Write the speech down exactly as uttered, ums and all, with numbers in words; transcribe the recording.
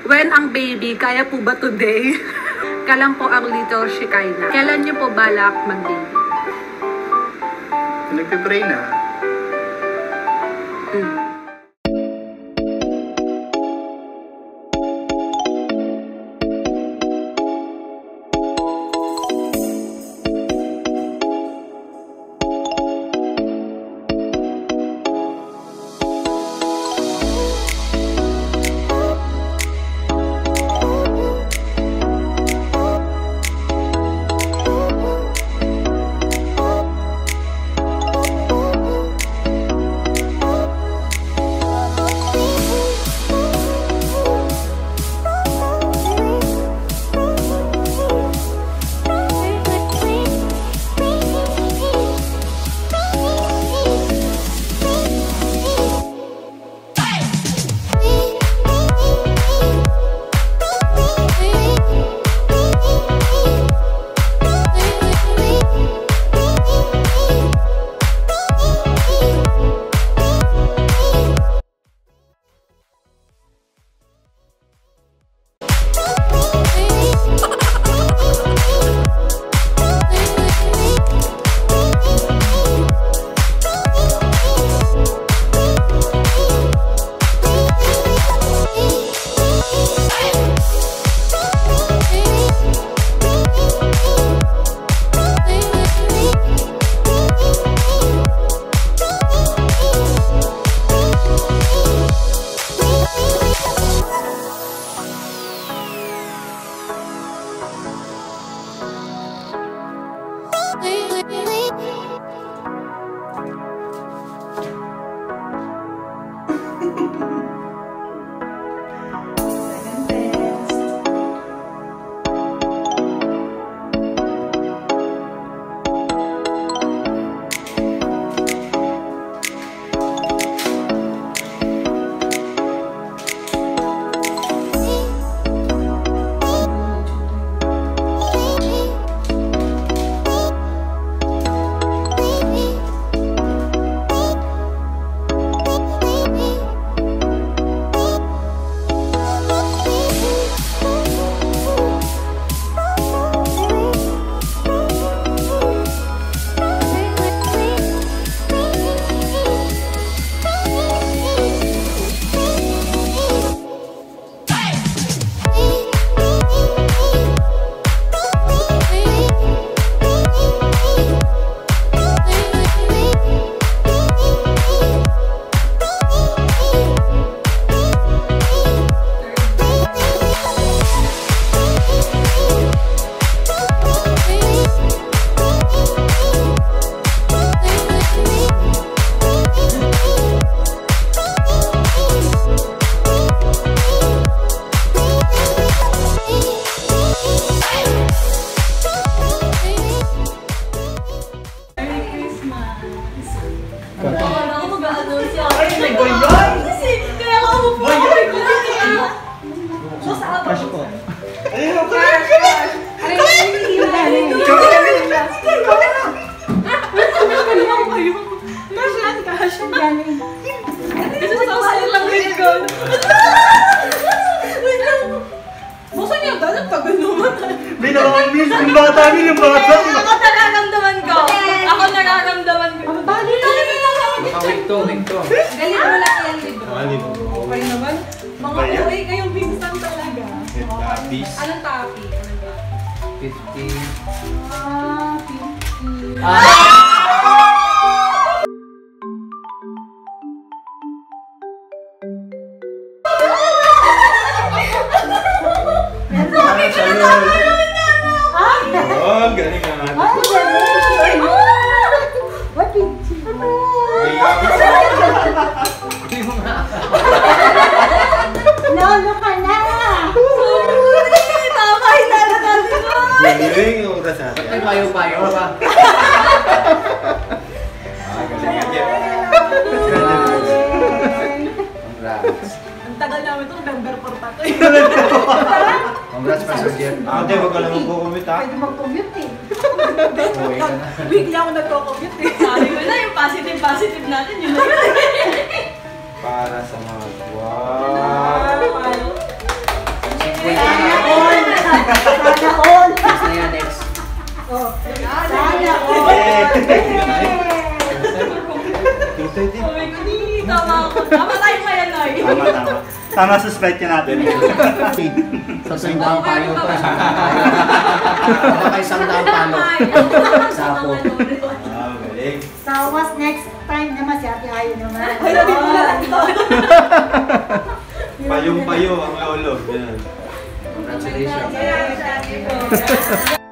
When ang baby, kaya po ba today? Kalang po ang little Shekinah. Kailan niyo po balak mag-baby? Nagpipray na. Hmm. Binakamiss yung bata niyo, yung bata. Ako nararamdaman ko. Ako nararamdaman ko. Ang bali na rin nalaman. Makawig to, wig to. Galing mo lang yan, libro. Malibro. Okay naman. Mga okay kayong pinsan talaga. Tapis. Anong topic? Ano ba? fifty. Ah, fifty. Ah! Oh, galing ka nga. Ay, galing! What pinchi? Lolo ka na! Tama, hinala natin mo! Galing yung oras natin. Ay, payo-payo pa. Ah, galing nga, Jeff. Congrats. Ang tagal namin ito, November four pa ito. Congrats pa sa Jeff. Ate, wag ka lang mag-commute ha. Pwede mag-commute eh. Uwi ka na. Weekly ako nagko-commute eh. Sabi ko na, yung positive-positive natin, yun na yun. Para sa mga wow. Tama tayong mayanoy. Tama, tama. Tama, suspect ka natin. Sa sandang payo pa. Baka isang daang palo. Sapo. Ah, galing. Tawas next time naman si Ate Ayo naman. Ay, nabi mo lang ito. Payong-payo ang lolo. Yan. Congratulations. Congratulations.